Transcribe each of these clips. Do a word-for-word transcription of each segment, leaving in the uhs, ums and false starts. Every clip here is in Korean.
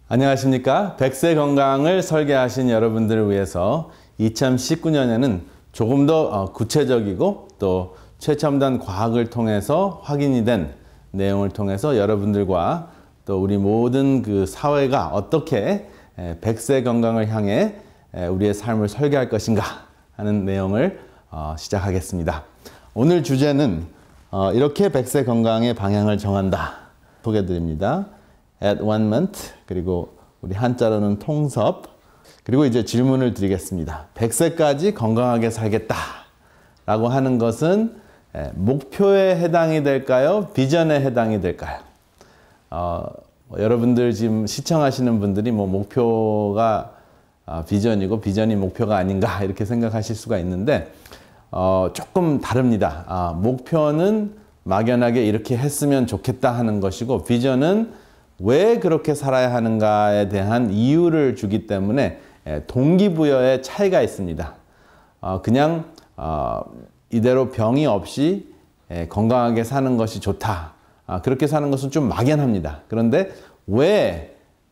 안녕하십니까. 백세 건강을 설계하신 여러분들을 위해서 이천십구 년에는 조금 더 구체적이고 또 최첨단 과학을 통해서 확인이 된 내용을 통해서 여러분들과 또 우리 모든 그 사회가 어떻게 백세 건강을 향해 우리의 삶을 설계할 것인가 하는 내용을 시작하겠습니다. 오늘 주제는 이렇게 백세 건강의 방향을 정한다 소개드립니다. advancement, 그리고 우리 한자로는 통섭, 그리고 이제 질문을 드리겠습니다. 백 세까지 건강하게 살겠다 라고 하는 것은 목표에 해당이 될까요? 비전에 해당이 될까요? 어, 뭐 여러분들 지금 시청하시는 분들이 뭐 목표가 어, 비전이고 비전이 목표가 아닌가 이렇게 생각하실 수가 있는데 어, 조금 다릅니다. 아, 목표는 막연하게 이렇게 했으면 좋겠다 하는 것이고 비전은 왜 그렇게 살아야 하는가에 대한 이유를 주기 때문에 동기부여의 차이가 있습니다. 그냥 이대로 병이 없이 건강하게 사는 것이 좋다. 그렇게 사는 것은 좀 막연합니다. 그런데 왜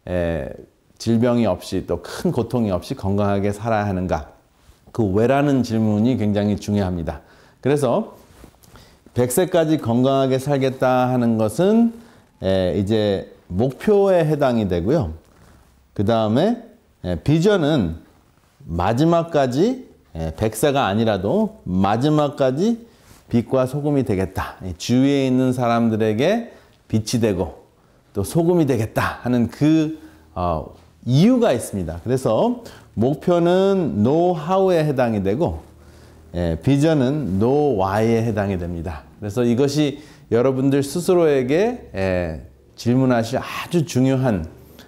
질병이 없이 또 큰 고통이 없이 건강하게 살아야 하는가? 그 왜라는 질문이 굉장히 중요합니다. 그래서 백 세까지 건강하게 살겠다 하는 것은 이제 목표에 해당이 되고요. 그 다음에 비전은 마지막까지 백 세가 아니라도 마지막까지 빛과 소금이 되겠다. 주위에 있는 사람들에게 빛이 되고 또 소금이 되겠다 하는 그 어, 이유가 있습니다. 그래서 목표는 know how에 해당이 되고 비전은 know why에 해당이 됩니다. 그래서 이것이 여러분들 스스로에게 에, 질문하실 아주 중요한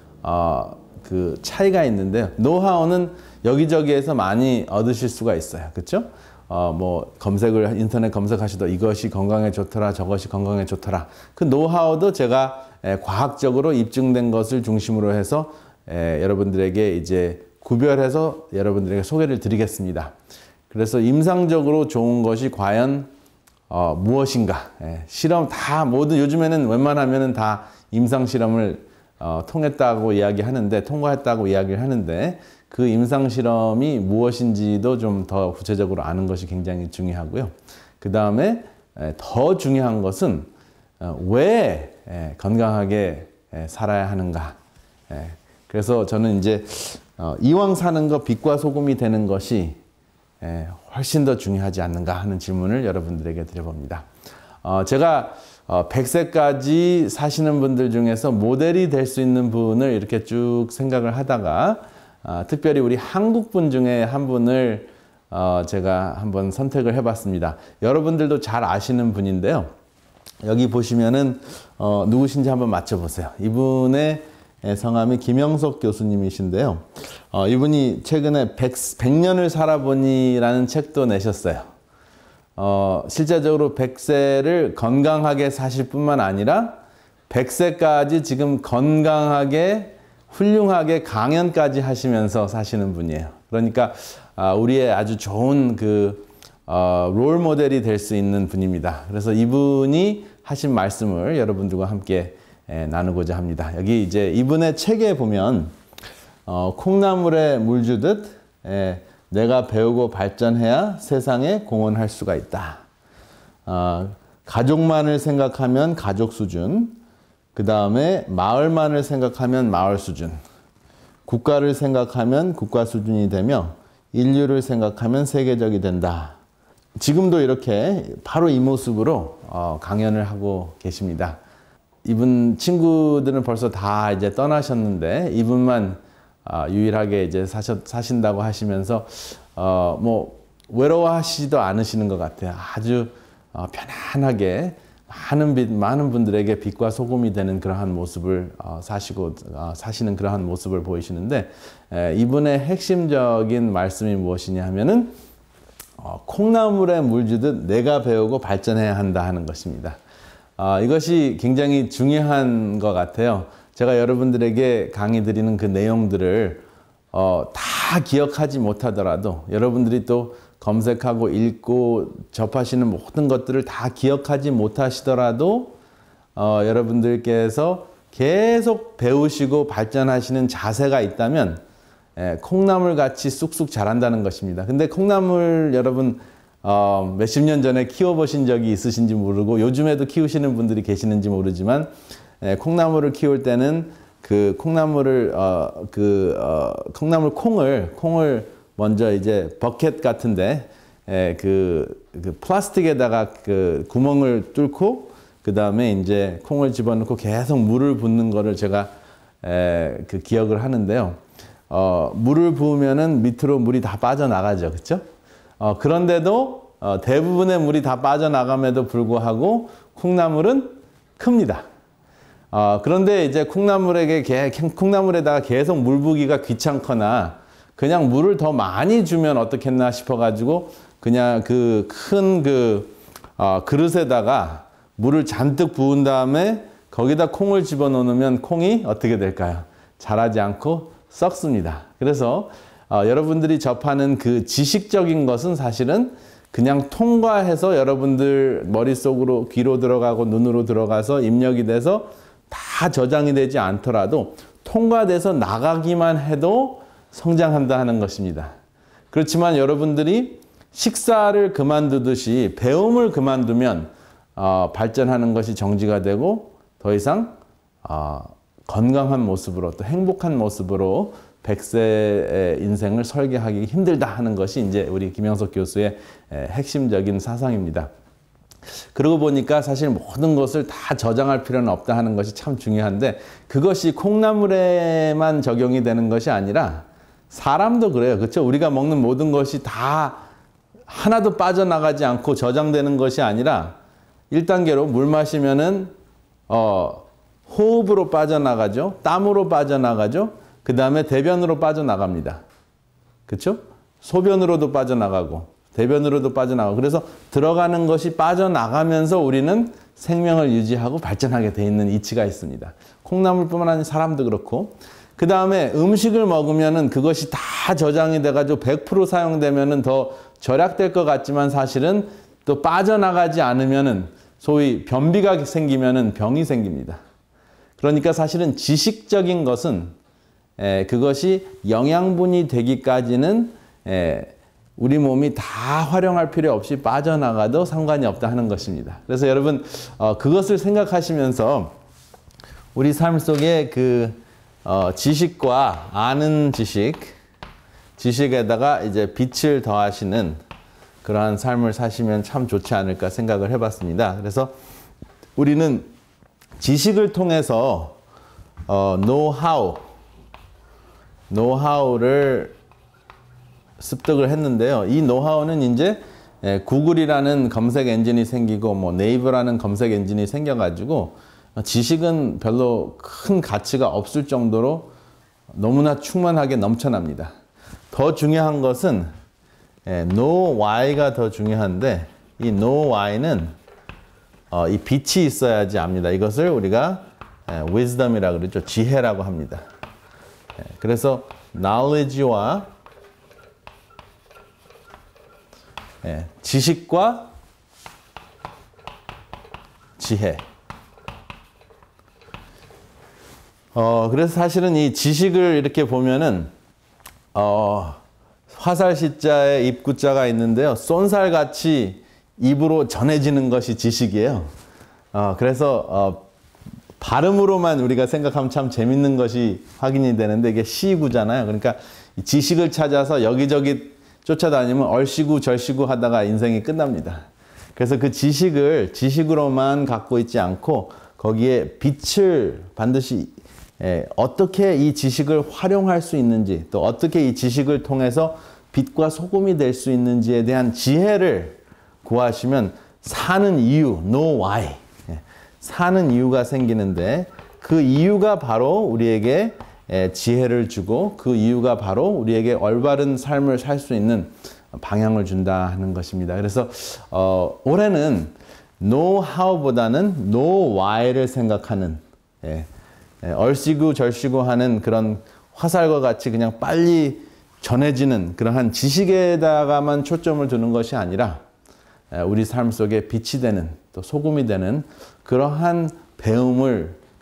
어, 그 차이가 있는데요. 노하우는 여기저기에서 많이 얻으실 수가 있어요. 그렇죠? 어, 뭐 검색을 인터넷 검색하셔도 이것이 건강에 좋더라, 저것이 건강에 좋더라. 그 노하우도 제가 에, 과학적으로 입증된 것을 중심으로 해서 에, 여러분들에게 이제 구별해서 여러분들에게 소개를 드리겠습니다. 그래서 임상적으로 좋은 것이 과연 어, 무엇인가? 예, 실험 다 모든 요즘에는 웬만하면은 다 임상 실험을 어, 통했다고 이야기하는데 통과했다고 이야기를 하는데 그 임상 실험이 무엇인지도 좀 더 구체적으로 아는 것이 굉장히 중요하고요. 그 다음에 더 중요한 것은 어, 왜 예, 건강하게 예, 살아야 하는가? 예, 그래서 저는 이제 어, 이왕 사는 거 빛과 소금이 되는 것이 예, 훨씬 더 중요하지 않는가 하는 질문을 여러분들에게 드려봅니다. 어, 제가 어, 백 세까지 사시는 분들 중에서 모델이 될 수 있는 분을 이렇게 쭉 생각을 하다가 어, 특별히 우리 한국 분 중에 한 분을 어, 제가 한번 선택을 해봤습니다. 여러분들도 잘 아시는 분인데요. 여기 보시면은 어, 누구신지 한번 맞춰보세요. 이분의 성함이 김영석 교수님이신데요. 어, 이분이 최근에 백, 백 년을 살아보니라는 책도 내셨어요. 어, 실제적으로 백 세를 건강하게 사실 뿐만 아니라 백 세까지 지금 건강하게 훌륭하게 강연까지 하시면서 사시는 분이에요. 그러니까 아, 우리의 아주 좋은 그 어, 롤 모델이 될 수 있는 분입니다. 그래서 이분이 하신 말씀을 여러분들과 함께 예, 나누고자 합니다. 여기 이제 이분의 책에 보면 어, 콩나물에 물 주듯 예, 내가 배우고 발전해야 세상에 공헌할 수가 있다. 어, 가족만을 생각하면 가족 수준, 그 다음에 마을만을 생각하면 마을 수준, 국가를 생각하면 국가 수준이 되며 인류를 생각하면 세계적이 된다. 지금도 이렇게 바로 이 모습으로 어, 강연을 하고 계십니다. 이분 친구들은 벌써 다 이제 떠나셨는데 이분만 어, 유일하게 이제 사셨, 사신다고 하시면서 어, 뭐 외로워하시지도 않으시는 것 같아요. 아주 어, 편안하게 많은 빛, 많은 분들에게 빛과 소금이 되는 그러한 모습을 어, 사시고 어, 사시는 그러한 모습을 보이시는데 에, 이분의 핵심적인 말씀이 무엇이냐 하면은 어, 콩나물에 물 주듯 내가 배우고 발전해야 한다 하는 것입니다. 어, 이것이 굉장히 중요한 것 같아요. 제가 여러분들에게 강의 드리는 그 내용들을 어, 다 기억하지 못하더라도 여러분들이 또 검색하고 읽고 접하시는 모든 것들을 다 기억하지 못하시더라도 어, 여러분들께서 계속 배우시고 발전하시는 자세가 있다면 예, 콩나물 같이 쑥쑥 자란다는 것입니다. 근데 콩나물 여러분 어, 몇십 년 전에 키워보신 적이 있으신지 모르고 요즘에도 키우시는 분들이 계시는지 모르지만 예, 콩나물을 키울 때는 그 콩나물을 어, 그 어, 콩나물 콩을 콩을 먼저 이제 버켓 같은데 예, 그, 그 플라스틱에다가 그 구멍을 뚫고 그 다음에 이제 콩을 집어넣고 계속 물을 붓는 거를 제가 에, 그 기억을 하는데요. 어, 물을 부으면은 밑으로 물이 다 빠져나가죠. 그렇죠? 어, 그런데도 어, 대부분의 물이 다 빠져나감에도 불구하고 콩나물은 큽니다. 어, 그런데 이제 콩나물에게 개, 콩나물에다가 계속 물 부기가 귀찮거나 그냥 물을 더 많이 주면 어떻겠나 싶어가지고 그냥 그 큰 그 어, 그릇에다가 물을 잔뜩 부은 다음에 거기다 콩을 집어넣으면 콩이 어떻게 될까요? 자라지 않고 썩습니다. 그래서 어, 여러분들이 접하는 그 지식적인 것은 사실은 그냥 통과해서 여러분들 머릿속으로 귀로 들어가고 눈으로 들어가서 입력이 돼서 다 저장이 되지 않더라도 통과돼서 나가기만 해도 성장한다 하는 것입니다. 그렇지만 여러분들이 식사를 그만두듯이 배움을 그만두면 어, 발전하는 것이 정지가 되고 더 이상 어, 건강한 모습으로 또 행복한 모습으로 백세의 인생을 설계하기 힘들다 하는 것이 이제 우리 김영석 교수의 핵심적인 사상입니다. 그러고 보니까 사실 모든 것을 다 저장할 필요는 없다 하는 것이 참 중요한데 그것이 콩나물에만 적용이 되는 것이 아니라 사람도 그래요. 그렇죠? 우리가 먹는 모든 것이 다 하나도 빠져나가지 않고 저장되는 것이 아니라 일 단계로 물 마시면은 어, 호흡으로 빠져나가죠. 땀으로 빠져나가죠. 그 다음에 대변으로 빠져나갑니다. 그렇죠? 소변으로도 빠져나가고 대변으로도 빠져나가고 그래서 들어가는 것이 빠져나가면서 우리는 생명을 유지하고 발전하게 돼 있는 이치가 있습니다. 콩나물뿐만 아니라 사람도 그렇고 그 다음에 음식을 먹으면은 그것이 다 저장이 돼가지고 백 퍼센트 사용되면은 더 절약될 것 같지만 사실은 또 빠져나가지 않으면은 소위 변비가 생기면은 병이 생깁니다. 그러니까 사실은 지식적인 것은 에, 그것이 영양분이 되기까지는 에, 우리 몸이 다 활용할 필요 없이 빠져나가도 상관이 없다 하는 것입니다. 그래서 여러분 어, 그것을 생각하시면서 우리 삶 속에 그 어, 지식과 아는 지식, 지식에다가 이제 빛을 더하시는 그러한 삶을 사시면 참 좋지 않을까 생각을 해봤습니다. 그래서 우리는 지식을 통해서 어, 노하우, 노하우를 습득을 했는데요. 이 노하우는 이제 예, 구글이라는 검색 엔진이 생기고 뭐 네이버라는 검색 엔진이 생겨가지고 지식은 별로 큰 가치가 없을 정도로 너무나 충만하게 넘쳐납니다. 더 중요한 것은 예, know why가 더 중요한데 이 know why는 어, 이 빛이 있어야지 압니다. 이것을 우리가 예, wisdom이라고 그러죠. 지혜라고 합니다. 예, 그래서 knowledge와 예, 지식과 지혜. 어, 그래서 사실은 이 지식을 이렇게 보면은, 어, 화살시자에 입구자가 있는데요. 쏜살같이 입으로 전해지는 것이 지식이에요. 어, 그래서, 어, 발음으로만 우리가 생각하면 참 재밌는 것이 확인이 되는데 이게 시구잖아요. 그러니까 지식을 찾아서 여기저기 쫓아다니면 얼씨구 절씨구 하다가 인생이 끝납니다. 그래서 그 지식을 지식으로만 갖고 있지 않고 거기에 빛을 반드시 예, 어떻게 이 지식을 활용할 수 있는지 또 어떻게 이 지식을 통해서 빛과 소금이 될 수 있는지에 대한 지혜를 구하시면 사는 이유, know why, 예, 사는 이유가 생기는데 그 이유가 바로 우리에게 예, 지혜를 주고 그 이유가 바로 우리에게 올바른 삶을 살 수 있는 방향을 준다 하는 것입니다. 그래서 어, 올해는 know how보다는 know why를 생각하는 예, 예, 얼씨구 절씨구 하는 그런 화살과 같이 그냥 빨리 전해지는 그러한 지식에다가만 초점을 두는 것이 아니라 예, 우리 삶 속에 빛이 되는 또 소금이 되는 그러한 배움을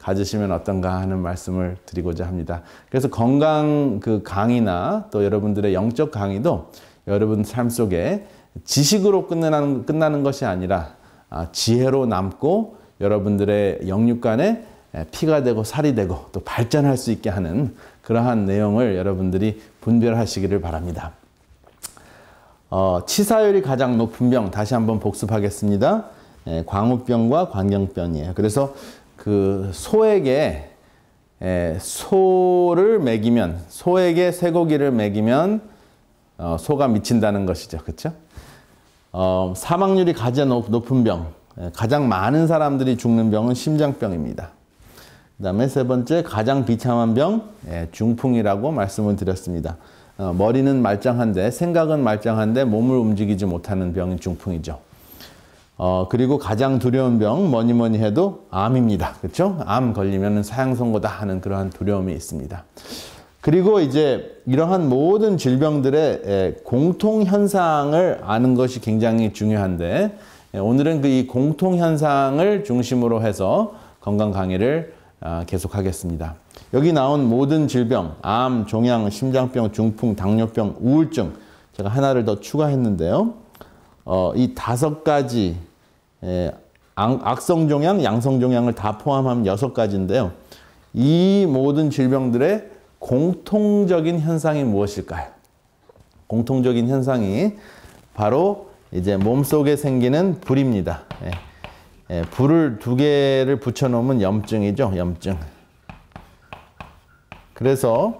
가지시면 어떤가 하는 말씀을 드리고자 합니다. 그래서 건강 그 강의나 또 여러분들의 영적 강의도 여러분 삶 속에 지식으로 끝나는, 끝나는 것이 아니라 아, 지혜로 남고 여러분들의 영육간에 피가 되고 살이 되고 또 발전할 수 있게 하는 그러한 내용을 여러분들이 분별하시기를 바랍니다. 어, 치사율이 가장 높은 병 다시 한번 복습하겠습니다. 예, 광우병과 광경병이에요. 그래서 그 소에게 예, 소를 먹이면 소에게 쇠고기를 먹이면 어, 소가 미친다는 것이죠. 그렇죠? 어, 사망률이 가장 높은 병, 예, 가장 많은 사람들이 죽는 병은 심장병입니다. 그 다음에 세 번째 가장 비참한 병, 예, 중풍이라고 말씀을 드렸습니다. 어, 머리는 말짱한데 생각은 말짱한데 몸을 움직이지 못하는 병이 중풍이죠. 어, 그리고 가장 두려운 병 뭐니 뭐니 해도 암입니다. 그렇죠? 암 걸리면 사형 선고다 하는 그러한 두려움이 있습니다. 그리고 이제 이러한 모든 질병들의 예, 공통 현상을 아는 것이 굉장히 중요한데 예, 오늘은 그 이 공통 현상을 중심으로 해서 건강 강의를 아, 계속하겠습니다. 여기 나온 모든 질병, 암, 종양, 심장병, 중풍, 당뇨병, 우울증 제가 하나를 더 추가했는데요. 어, 이 다섯 가지 예, 악성종양, 양성종양을 다 포함하면 여섯 가지인데요. 이 모든 질병들의 공통적인 현상이 무엇일까요? 공통적인 현상이 바로 이제 몸속에 생기는 불입니다. 예. 예, 불을 두 개를 붙여놓으면 염증이죠. 염증. 그래서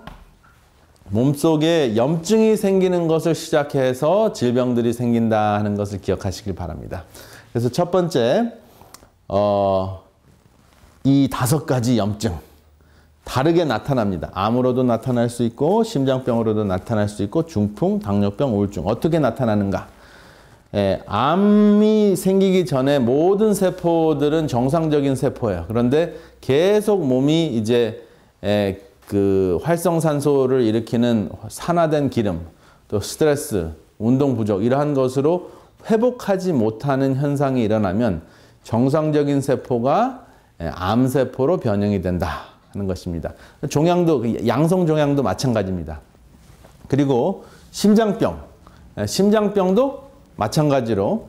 몸속에 염증이 생기는 것을 시작해서 질병들이 생긴다 하는 것을 기억하시길 바랍니다. 그래서 첫 번째, 어, 이 다섯 가지 염증 다르게 나타납니다. 암으로도 나타날 수 있고 심장병으로도 나타날 수 있고 중풍, 당뇨병, 우울증 어떻게 나타나는가? 예, 암이 생기기 전에 모든 세포들은 정상적인 세포예요. 그런데 계속 몸이 이제 예, 그 활성산소를 일으키는 산화된 기름, 또 스트레스, 운동 부족 이러한 것으로 회복하지 못하는 현상이 일어나면 정상적인 세포가 예, 암세포로 변형이 된다 하는 것입니다. 종양도 양성 종양도 마찬가지입니다. 그리고 심장병, 예, 심장병도 마찬가지로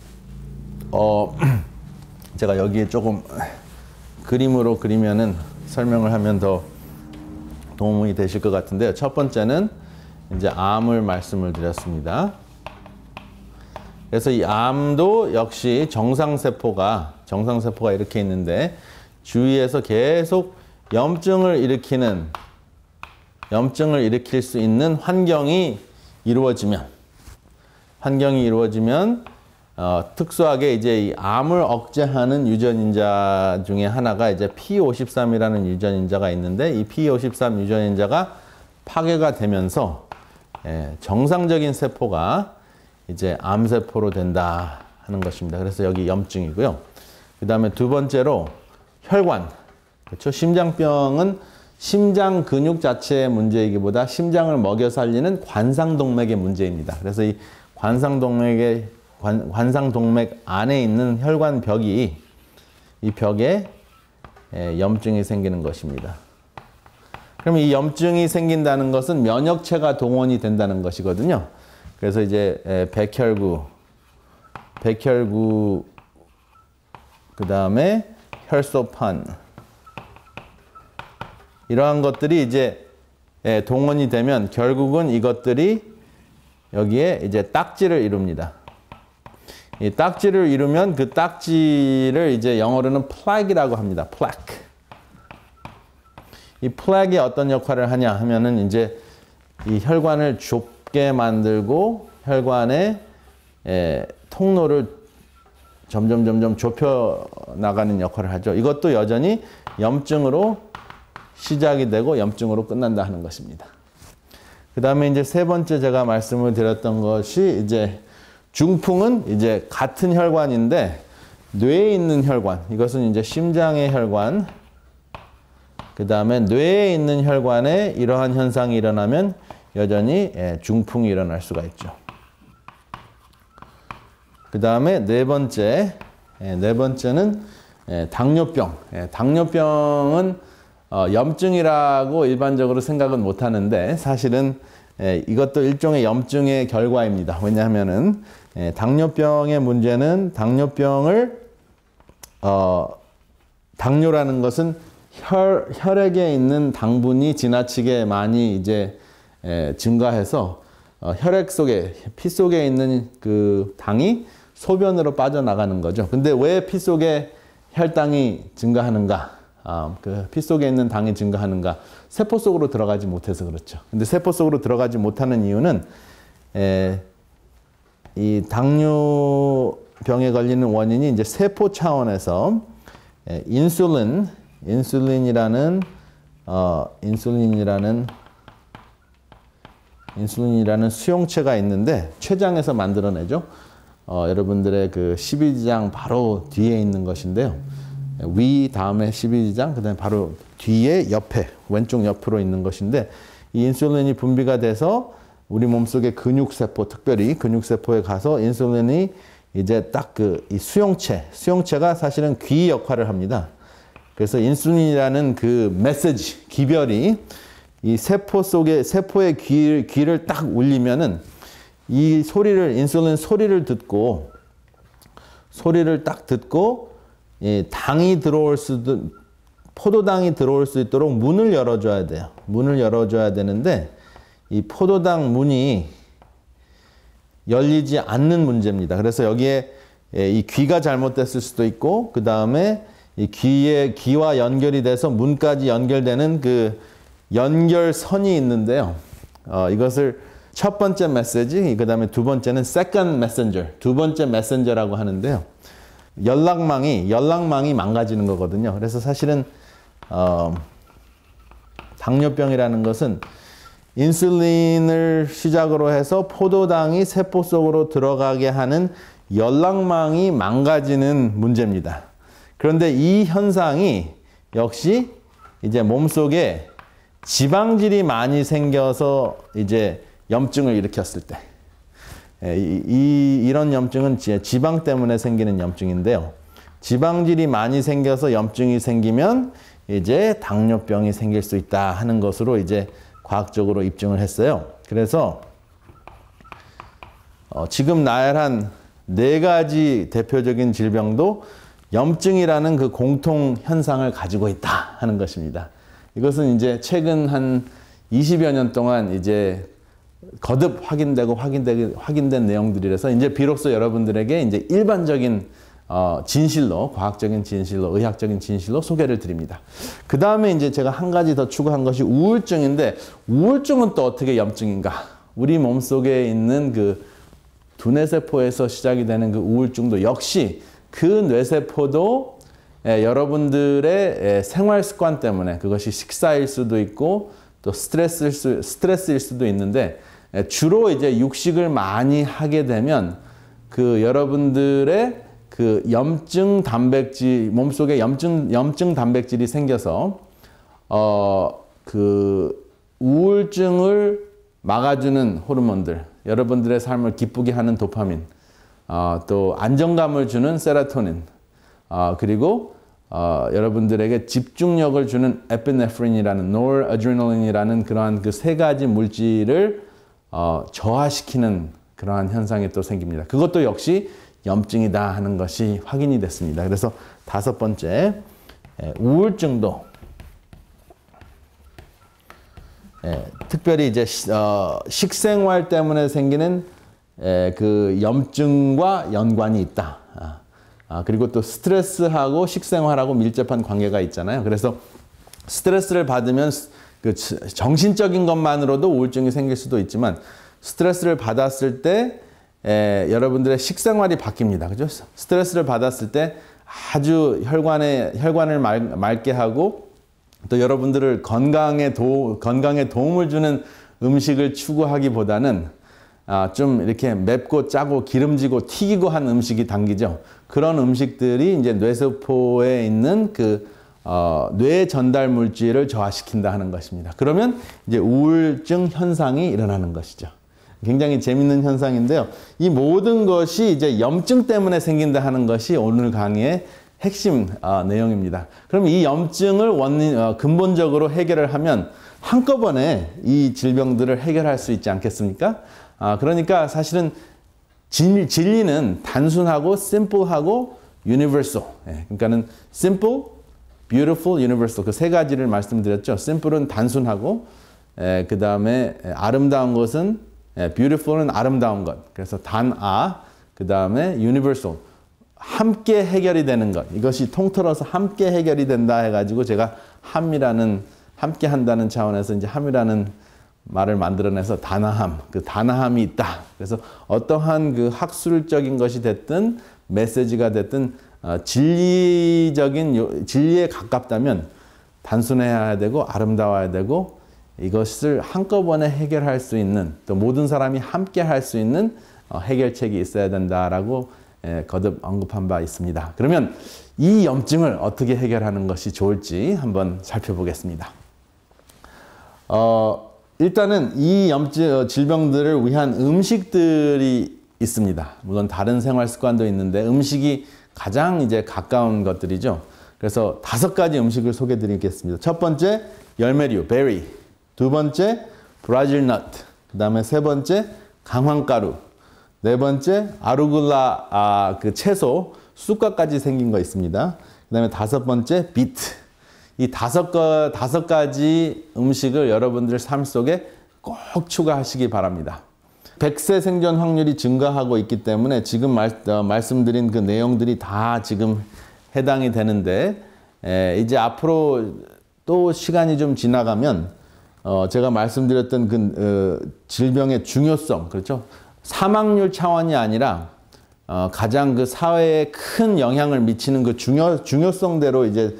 어 제가 여기에 조금 그림으로 그리면은 설명을 하면 더 도움이 되실 것 같은데요. 첫 번째는 이제 암을 말씀을 드렸습니다. 그래서 이 암도 역시 정상세포가 정상세포가 이렇게 있는데 주위에서 계속 염증을 일으키는 염증을 일으킬 수 있는 환경이 이루어지면 환경이 이루어지면 어, 특수하게 이제 이 암을 억제하는 유전인자 중에 하나가 이제 피 오십삼이라는 유전인자가 있는데 이 피 오십삼 유전인자가 파괴가 되면서 예, 정상적인 세포가 이제 암세포로 된다 하는 것입니다. 그래서 여기 염증이고요. 그 다음에 두 번째로 혈관. 그렇죠? 심장병은 심장 근육 자체의 문제이기보다 심장을 먹여 살리는 관상동맥의 문제입니다. 그래서 이 관상동맥의 관, 관상동맥 안에 있는 혈관벽이 이 벽에 예, 염증이 생기는 것입니다. 그러면 이 염증이 생긴다는 것은 면역체가 동원이 된다는 것이거든요. 그래서 이제 예, 백혈구, 백혈구 그 다음에 혈소판 이러한 것들이 이제 예, 동원이 되면 결국은 이것들이 여기에 이제 딱지를 이룹니다. 이 딱지를 이루면 그 딱지를 이제 영어로는 plaque이라고 합니다. plaque. 이 plaque이 어떤 역할을 하냐 하면은 이제 이 혈관을 좁게 만들고 혈관의 예, 통로를 점점 점점 좁혀 나가는 역할을 하죠. 이것도 여전히 염증으로 시작이 되고 염증으로 끝난다 하는 것입니다. 그 다음에 이제 세 번째 제가 말씀을 드렸던 것이 이제 중풍은 이제 같은 혈관인데 뇌에 있는 혈관, 이것은 이제 심장의 혈관, 그 다음에 뇌에 있는 혈관에 이러한 현상이 일어나면 여전히 중풍이 일어날 수가 있죠. 그 다음에 네 번째, 네 번째는 예, 당뇨병. 예, 당뇨병은 어, 염증이라고 일반적으로 생각은 못 하는데 사실은 예, 이것도 일종의 염증의 결과입니다. 왜냐하면은 예, 당뇨병의 문제는 당뇨병을 어, 당뇨라는 것은 혈, 혈액에 있는 당분이 지나치게 많이 이제 에, 증가해서 어, 혈액 속에, 피 속에 있는 그 당이 소변으로 빠져나가는 거죠. 근데 왜 피 속에 혈당이 증가하는가? 아, 그 피 속에 있는 당이 증가하는가? 세포 속으로 들어가지 못해서 그렇죠. 근데 세포 속으로 들어가지 못하는 이유는 에, 이 당뇨병에 걸리는 원인이 이제 세포 차원에서 에, 인슐린, 인슐린이라는 어, 인슐린이라는 인슐린이라는 수용체가 있는데 췌장에서 만들어내죠. 어, 여러분들의 그 십이지장 바로 뒤에 있는 것인데요. 위 다음에 십이지장, 그 다음에 바로 뒤에 옆에 왼쪽 옆으로 있는 것인데 이 인슐린이 분비가 돼서 우리 몸속의 근육세포, 특별히 근육세포에 가서 인슐린이 이제 딱 그 이 수용체, 수용체가 사실은 귀 역할을 합니다. 그래서 인슐린이라는 그 메시지, 기별이 이 세포 속에, 세포의 귀, 귀를 딱 울리면은 이 소리를, 인슐린 소리를 듣고, 소리를 딱 듣고, 이 당이 들어올 수도, 포도당이 들어올 수 있도록 문을 열어줘야 돼요. 문을 열어줘야 되는데, 이 포도당 문이 열리지 않는 문제입니다. 그래서 여기에 이 귀가 잘못됐을 수도 있고, 그 다음에 이 귀에, 귀와 연결이 돼서 문까지 연결되는 그 연결선이 있는데요. 어, 이것을 첫 번째 메시지, 그 다음에 두 번째는 second messenger, 두 번째 메신저라고 하는데요. 연락망이, 연락망이 망가지는 거거든요. 그래서 사실은, 어, 당뇨병이라는 것은 인슐린을 시작으로 해서 포도당이 세포 속으로 들어가게 하는 연락망이 망가지는 문제입니다. 그런데 이 현상이 역시 이제 몸속에 지방질이 많이 생겨서 이제 염증을 일으켰을 때, 이, 이, 이런 염증은 지방 때문에 생기는 염증인데요. 지방질이 많이 생겨서 염증이 생기면 이제 당뇨병이 생길 수 있다 하는 것으로 이제 과학적으로 입증을 했어요. 그래서 어, 지금 나열한 네 가지 대표적인 질병도 염증이라는 그 공통 현상을 가지고 있다 하는 것입니다. 이것은 이제 최근 한 이십여 년 동안 이제 거듭 확인되고 확인되고 확인된 내용들이라서 이제 비로소 여러분들에게 이제 일반적인 어, 진실로, 과학적인 진실로, 의학적인 진실로 소개를 드립니다. 그 다음에 이제 제가 한 가지 더 추가한 것이 우울증인데, 우울증은 또 어떻게 염증인가? 우리 몸속에 있는 그 두뇌세포에서 시작이 되는 그 우울증도 역시 그 뇌세포도 예, 여러분들의 예, 생활 습관 때문에 그것이 식사일 수도 있고 또 스트레스일, 수, 스트레스일 수도 있는데 예, 주로 이제 육식을 많이 하게 되면 그 여러분들의 그 염증 단백질, 몸속에 염증, 염증 단백질이 생겨서 어, 그 우울증을 막아주는 호르몬들, 여러분들의 삶을 기쁘게 하는 도파민, 어, 또 안정감을 주는 세로토닌, 어, 그리고 어, 여러분들에게 집중력을 주는 에피네프린이라는 노르아드레날린이라는 그러한 그 세 가지 물질을 어, 저하시키는 그러한 현상이 또 생깁니다. 그것도 역시 염증이다 하는 것이 확인이 됐습니다. 그래서 다섯 번째, 예, 우울증도 예, 특별히 이제 어, 식생활 때문에 생기는 예, 그 염증과 연관이 있다. 아. 아, 그리고 또 스트레스하고 식생활하고 밀접한 관계가 있잖아요. 그래서 스트레스를 받으면 그 정신적인 것만으로도 우울증이 생길 수도 있지만 스트레스를 받았을 때 에, 여러분들의 식생활이 바뀝니다. 그죠? 스트레스를 받았을 때 아주 혈관에, 혈관을 말, 맑게 하고 또 여러분들을 건강에, 도, 건강에 도움을 주는 음식을 추구하기보다는 아, 좀 이렇게 맵고 짜고 기름지고 튀기고 한 음식이 당기죠. 그런 음식들이 이제 뇌세포에 있는 그, 어, 뇌 전달 물질을 저하시킨다 하는 것입니다. 그러면 이제 우울증 현상이 일어나는 것이죠. 굉장히 재밌는 현상인데요. 이 모든 것이 이제 염증 때문에 생긴다 하는 것이 오늘 강의의 핵심 어, 내용입니다. 그럼 이 염증을 원인, 어, 근본적으로 해결을 하면 한꺼번에 이 질병들을 해결할 수 있지 않겠습니까? 아, 그러니까 사실은 진, 진리는 단순하고 simple하고 universal. 예, 그러니까는 simple, beautiful, universal 그 세 가지를 말씀드렸죠. simple은 단순하고 예, 그 다음에 아름다운 것은 예, beautiful은 아름다운 것. 그래서 단아, 그 다음에 universal 함께 해결이 되는 것. 이것이 통틀어서 함께 해결이 된다 해가지고 제가 함이라는 함께 한다는 차원에서 이제 함이라는 말을 만들어내서 다나함, 그 다나함이 있다. 그래서 어떠한 그 학술적인 것이 됐든 메시지가 됐든 어, 진리적인 요, 진리에 가깝다면 단순해야 되고 아름다워야 되고 이것을 한꺼번에 해결할 수 있는 또 모든 사람이 함께 할 수 있는 어, 해결책이 있어야 된다라고 예, 거듭 언급한 바 있습니다. 그러면 이 염증을 어떻게 해결하는 것이 좋을지 한번 살펴보겠습니다. 어, 일단은 이 염증 질병들을 위한 음식들이 있습니다. 물론 다른 생활 습관도 있는데 음식이 가장 이제 가까운 것들이죠. 그래서 다섯 가지 음식을 소개해 드리겠습니다. 첫 번째 열매류, 베리. 두 번째 브라질 넛. 그 다음에 세 번째 강황가루. 네 번째 아루굴라 아, 그 채소, 쑥과까지 생긴 거 있습니다. 그 다음에 다섯 번째 비트. 이 다섯, 거, 다섯 가지 음식을 여러분들 삶 속에 꼭 추가하시기 바랍니다. 백 세 생존 확률이 증가하고 있기 때문에 지금 말, 어, 말씀드린 그 내용들이 다 지금 해당이 되는데 에, 이제 앞으로 또 시간이 좀 지나가면 어, 제가 말씀드렸던 그 어, 질병의 중요성, 그렇죠? 사망률 차원이 아니라 어, 가장 그 사회에 큰 영향을 미치는 그 중요, 중요성대로 이제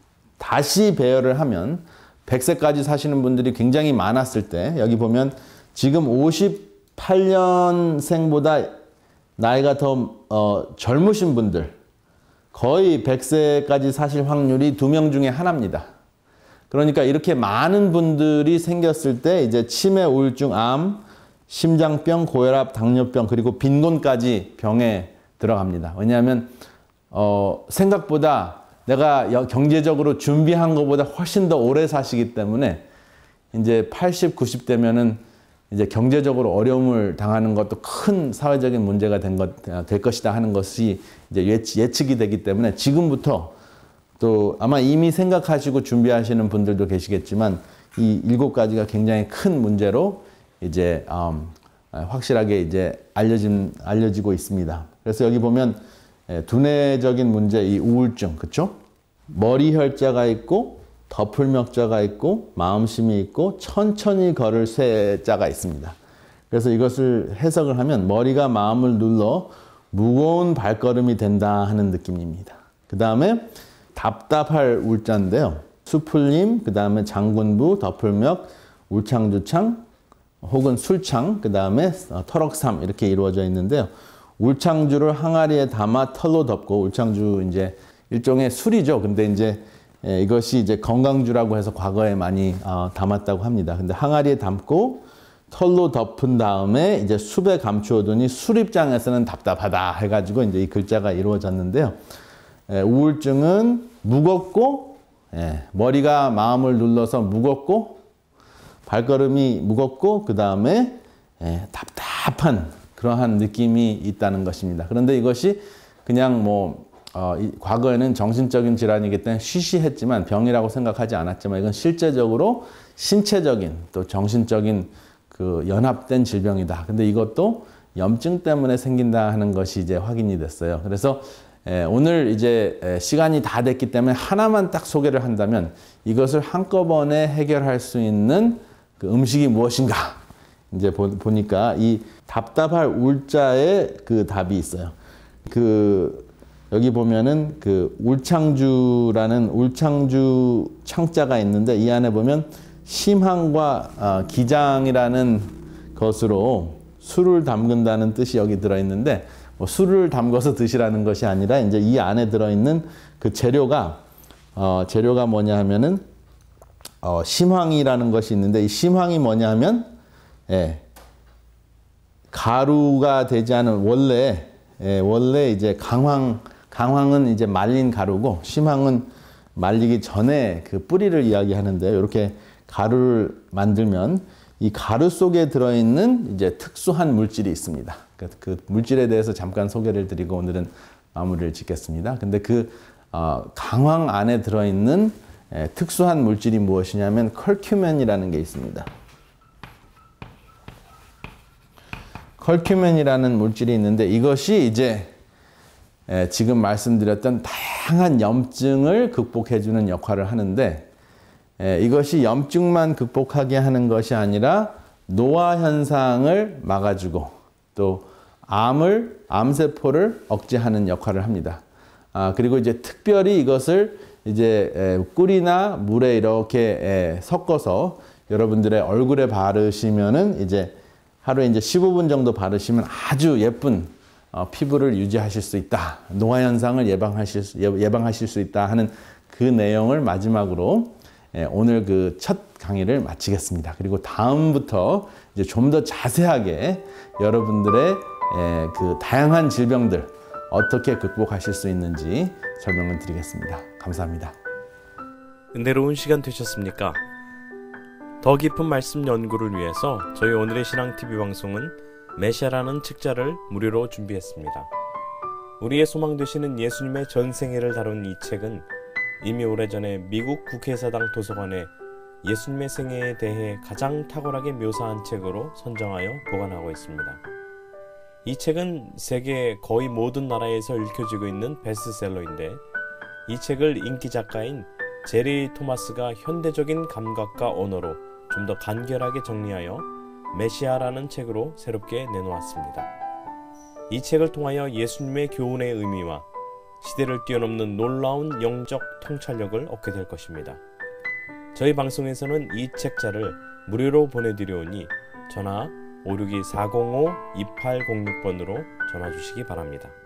다시 배열을 하면 백 세까지 사시는 분들이 굉장히 많았을 때 여기 보면 지금 오십팔 년생보다 나이가 더 어, 젊으신 분들 거의 백 세까지 사실 확률이 두 명 중에 하나입니다. 그러니까 이렇게 많은 분들이 생겼을 때 이제 치매, 우울증, 암, 심장병, 고혈압, 당뇨병 그리고 빈곤까지 병에 들어갑니다. 왜냐하면 어, 생각보다 내가 경제적으로 준비한 것보다 훨씬 더 오래 사시기 때문에 이제 팔십, 구십 되면은 이제 경제적으로 어려움을 당하는 것도 큰 사회적인 문제가 된 것, 될 것이다 하는 것이 이제 예측, 예측이 되기 때문에 지금부터 또 아마 이미 생각하시고 준비하시는 분들도 계시겠지만 이 일곱 가지가 굉장히 큰 문제로 이제 음, 확실하게 이제 알려진, 알려지고 있습니다. 그래서 여기 보면 두뇌적인 문제, 이 우울증, 그쵸? 머리 혈자가 있고, 덮을멱자가 있고, 마음심이 있고, 천천히 걸을 쇠자가 있습니다. 그래서 이것을 해석을 하면 머리가 마음을 눌러 무거운 발걸음이 된다 하는 느낌입니다. 그 다음에 답답할 울자인데요. 수풀림, 그 다음에 장군부, 덮을멱, 울창주창, 혹은 술창, 그 다음에 터럭삼 이렇게 이루어져 있는데요. 울창주를 항아리에 담아 털로 덮고 울창주 이제 일종의 술이죠. 근데 이제 이것이 이제 건강주라고 해서 과거에 많이 어, 담았다고 합니다. 근데 항아리에 담고 털로 덮은 다음에 이제 숲에 감추어두니 술 입장에서는 답답하다 해가지고 이제 이 글자가 이루어졌는데요. 에, 우울증은 무겁고 에, 머리가 마음을 눌러서 무겁고 발걸음이 무겁고 그 다음에 답답한 그러한 느낌이 있다는 것입니다. 그런데 이것이 그냥 뭐 어, 이, 과거에는 정신적인 질환이기 때문에 쉬쉬했지만 병이라고 생각하지 않았지만 이건 실제적으로 신체적인 또 정신적인 그 연합된 질병이다. 근데 이것도 염증 때문에 생긴다 하는 것이 이제 확인이 됐어요. 그래서 에, 오늘 이제 에, 시간이 다 됐기 때문에 하나만 딱 소개를 한다면 이것을 한꺼번에 해결할 수 있는 그 음식이 무엇인가? 이제 보, 보니까 이 답답할 울자에 그 답이 있어요. 그 여기 보면은 그 울창주라는 울창주 창자가 있는데 이 안에 보면 심항과 어, 기장이라는 것으로 술을 담근다는 뜻이 여기 들어있는데 뭐 술을 담궈서 드시라는 것이 아니라 이제 이 안에 들어있는 그 재료가 어, 재료가 뭐냐 하면은 어, 심황이라는 것이 있는데 이 심황이 뭐냐 하면 예, 가루가 되지 않은 원래 예, 원래 이제 강황 강황은 이제 말린 가루고 심황은 말리기 전에 그 뿌리를 이야기하는데요. 이렇게 가루를 만들면 이 가루 속에 들어있는 이제 특수한 물질이 있습니다. 그 물질에 대해서 잠깐 소개를 드리고 오늘은 마무리를 짓겠습니다. 근데 그 어, 강황 안에 들어있는 에, 특수한 물질이 무엇이냐면 컬큐멘이라는 게 있습니다. 컬큐멘이라는 물질이 있는데 이것이 이제 에, 지금 말씀드렸던 다양한 염증을 극복해주는 역할을 하는데 에, 이것이 염증만 극복하게 하는 것이 아니라 노화 현상을 막아주고 또 암을, 암세포를 억제하는 역할을 합니다. 아, 그리고 이제 특별히 이것을 이제 에, 꿀이나 물에 이렇게 에, 섞어서 여러분들의 얼굴에 바르시면은 이제 하루에 이제 십오 분 정도 바르시면 아주 예쁜 어, 피부를 유지하실 수 있다. 노화 현상을 예방하실 수, 예방하실 수 있다 하는 그 내용을 마지막으로 에, 오늘 그 첫 강의를 마치겠습니다. 그리고 다음부터 이제 좀 더 자세하게 여러분들의 에, 그 다양한 질병들 어떻게 극복하실 수 있는지 설명을 드리겠습니다. 감사합니다. 은혜로운 시간 되셨습니까? 더 깊은 말씀 연구를 위해서 저희 오늘의 신앙티비 방송은 메시아라는 책자를 무료로 준비했습니다. 우리의 소망 되시는 예수님의 전생애를 다룬 이 책은 이미 오래전에 미국 국회의사당 도서관에 예수님의 생애에 대해 가장 탁월하게 묘사한 책으로 선정하여 보관하고 있습니다. 이 책은 세계 거의 모든 나라에서 읽혀지고 있는 베스트셀러인데 이 책을 인기 작가인 제리 토마스가 현대적인 감각과 언어로 좀 더 간결하게 정리하여 메시아라는 책으로 새롭게 내놓았습니다. 이 책을 통하여 예수님의 교훈의 의미와 시대를 뛰어넘는 놀라운 영적 통찰력을 얻게 될 것입니다. 저희 방송에서는 이 책자를 무료로 보내드려오니 전화 오육이 사공오 이팔공육 번으로 전화 주시기 바랍니다.